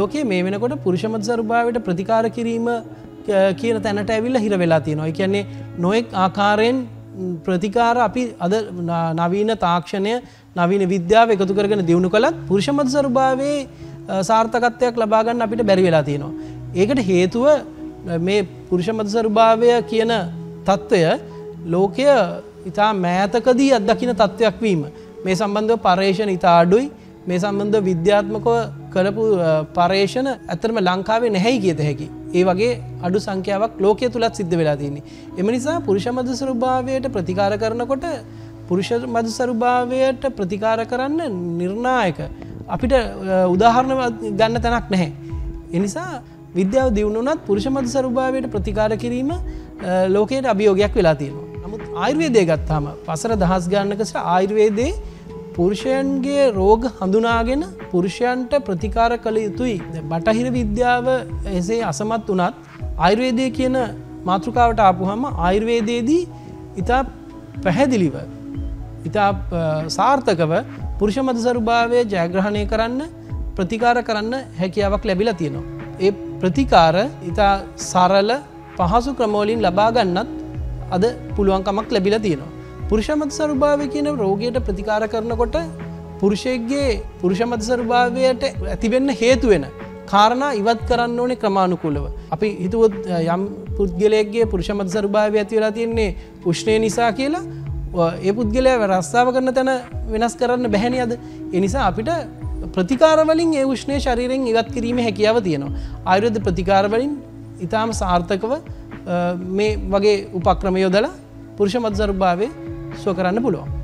ලෝකයේ මේ වෙනකොට පුරුෂ මද ස්වභාවයට ප්‍රතිකාර කිරීම කියන තැනට ඇවිල්ලා හිර වෙලා තියෙනවා. ඒ කියන්නේ නොඑක් ආකාරයෙන් ප්‍රතිකාර අපි අද නවීන තාක්ෂණය නවීන විද්‍යාව එකතු කරගෙන දියුණු කළත් පුරුෂ මද ස්වභාවයේ සාර්ථකත්වයක් ලබා ගන්න අපිට බැරි වෙලා තියෙනවා. ඒකට හේතුව මේ පුරුෂ මද ස්වභාවය කියන తত্ত্বය ලෝකය ඉතා මෑතකදී අත්දකින්න තත්ත්වයක් වීම. මේ සම්බන්ධව පර්යේෂණ ඉතා අඩුයි. මේ සම්බන්ධව විද්‍යාත්මකව කරපු පර්යේෂණ ඇත්තටම ලංකාවේ නැහැයි කියත හැකි. ඒ වගේ අඩු සංඛ්‍යාවක් ලෝකයේ තුලත් සිද්ධ වෙලා තියෙන්නේ. එම නිසා පුරුෂ මද ස්වභාවයට ප්‍රතිකාර කරනකොට පුරුෂ මද ස්වභාවයට ප්‍රතිකාර කරන්න නිර්ණායක අපිට උදාහරණ ගන්න තැනක් නැහැ. ඒ නිසා විද්‍යාව දියුණුනත් පුරුෂ මද ස්වභාවයට ප්‍රතිකාර කිරීම ලෝකයට අභියෝගයක් වෙලා තියෙනවා. නමුත් ආයුර්වේදය ගත්තාම වසර දහස් ගණනක සිට ආයුර්වේදයේ පුරුෂයන්ගේ රෝග හඳුනාගෙන පුරුෂයන්ට ප්‍රතිකාර කළ යුතුයි. බටහිර විද්‍යාව එසේ අසමත් වුණත් ආයුර්වේදය කියන මාතෘකාවට ආපුහම ආයුර්වේදයේදී ඉතා පැහැදිලිව ඉතා සාර්ථකව පුරුෂ මද ස්වභාවය ජයග්‍රහණය කරන්න ප්‍රතිකාර කරන්න හැකියාවක් ලැබිලා තියෙනවා. ඒ ප්‍රතිකාර ඉතා සරල පහසු ක්‍රමවලින් ලබා ගන්නත් අද පුළුවන්කමක් ලැබිලා තියෙනවා. පුරුෂ මද ස්වභාවය කියන රෝගයට ප්‍රතිකාර කරනකොට පුරුෂයෙක්ගේ පුරුෂ මද ස්වභාවයට ඇතිවෙන්න හේතු වෙන කාරණා ඉවත් කරන්න ඕනේ ක්‍රමානුකූලව. අපි හිතුවොත් යම් පුද්ගලයෙක්ගේ පුරුෂ මද ස්වභාවය ඇති වෙලා තියෙන්නේ උෂ්ණය නිසා කියලා ඒ පුද්ගලයා රස්සාව කරන තැන වෙනස් කරන්න බැහැ නේද? ඒ නිසා අපිට ප්‍රතිකාර වලින් ඒ උෂ්ණය ශරීරයෙන් ඉවත් කිරීමේ හැකියාව තියෙනවා. ආයුර්වේද ප්‍රතිකාර වලින් ඊටාම සාර්ථකව මේ වගේ උපක්‍රම යොදලා පුරුෂ මද ස්වභාවය සුව කරන්න පුළුවන්.